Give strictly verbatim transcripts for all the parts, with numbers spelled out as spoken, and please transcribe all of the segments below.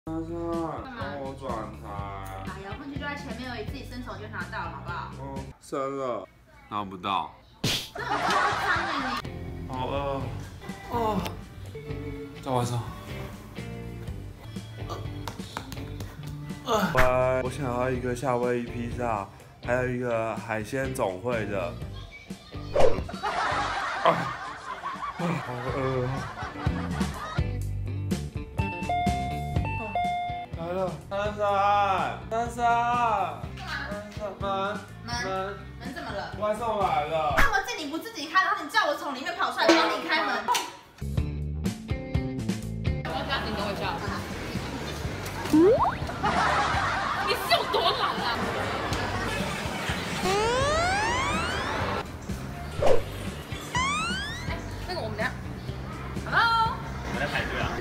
珊珊，帮我转台。 啊，遥控器就在前面而已，自己伸手就拿到了，好不好？ 嗯，伸了，拿不到。 这很夸张哎你。 好饿。哦。在晚上。喂，我想要一个夏威夷披萨，还有一个海鲜总会的。啊，好饿。来了，珊珊，珊珊，珊珊，门门门怎么了？ 外送来了。 那么进你不自己开，然后你叫我从里面跑出来帮你开门。 我要加紧，等我一下。你是有多懒啊？哎，那个我们等下 ，Hello， 我在排队啊。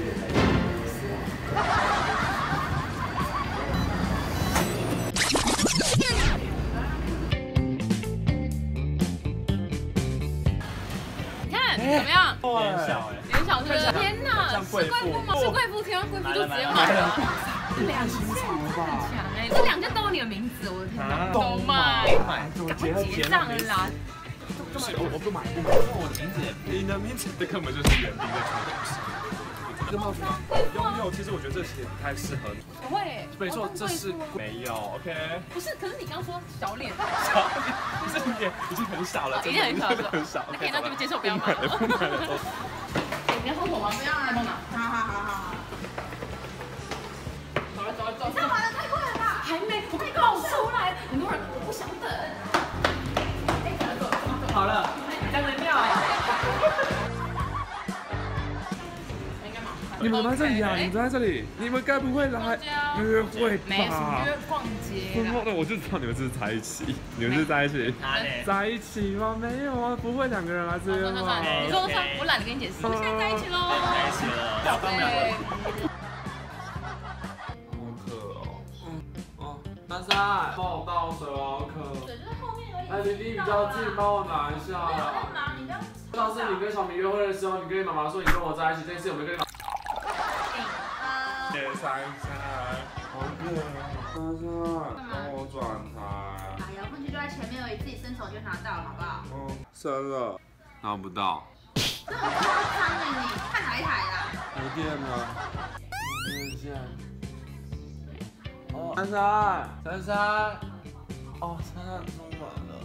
你看怎么样？ 脸小哎， 脸小是不是？天哪，是贵妇吗？是贵妇，天啊，贵妇就直接买了。这两心肠吧，哎，这两件都有你的名字，我的天哪，懂吗？赶快结账了啦！ 不是，我我不买，不买，因为我的名字，你的名字这根本就是园丁的出东西。这个帽子吗？拥有，其实我觉得这其实不太适合你。 不会， 没错，这是没有 ，OK。 不是，可是你刚刚说小脸， 小脸，这脸已经很小了， 已经很小了， 很小。 那可以那就接受，不要买了。 不买了， 你要封口吗？ 不要了， 帮拿。 好好好好。 走了走了走了。 这完了太快了吧？ 还没，我快告出来，很多人我不想等。哎，走了走了。好了，加能量。 你们在这里啊？你们在这里？你们该不会来约会吧？ 没什么约逛街啦。 那我就知道你们是在一起，你们是在一起，在一起吗？没有啊，不会两个人来这边吗？ 你说说，我懒得跟你解释。我们现在在一起喽。 在一起了，聊刚聊过。 好渴哦。嗯哦，珊珊，帮我倒水，我好渴。 水就是后面而已。 哎，离你比较近，帮我拿一下。 没有在忙，你不要。 上次你跟小明约会的时候，你跟你妈妈说你跟我在一起，这次有没有跟你妈？珊珊，好渴哦。珊珊，帮我转台。 啊，遥控器就在前面而已，自己伸手就拿到了，好不好？ 嗯，伸了，拿不到。 这很夸张哎你，看哪一台啦？ 没电了，没电线。哦，珊珊，珊珊，哦，珊珊中满了。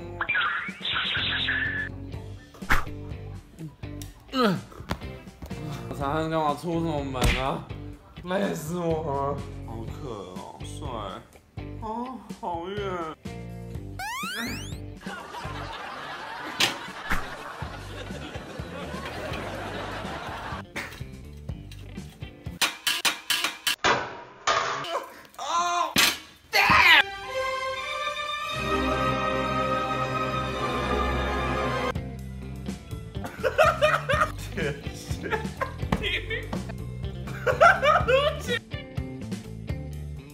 嗯。嗯。珊珊干嘛出什么门啊？累死我了。好渴哦，帅。哦，好远。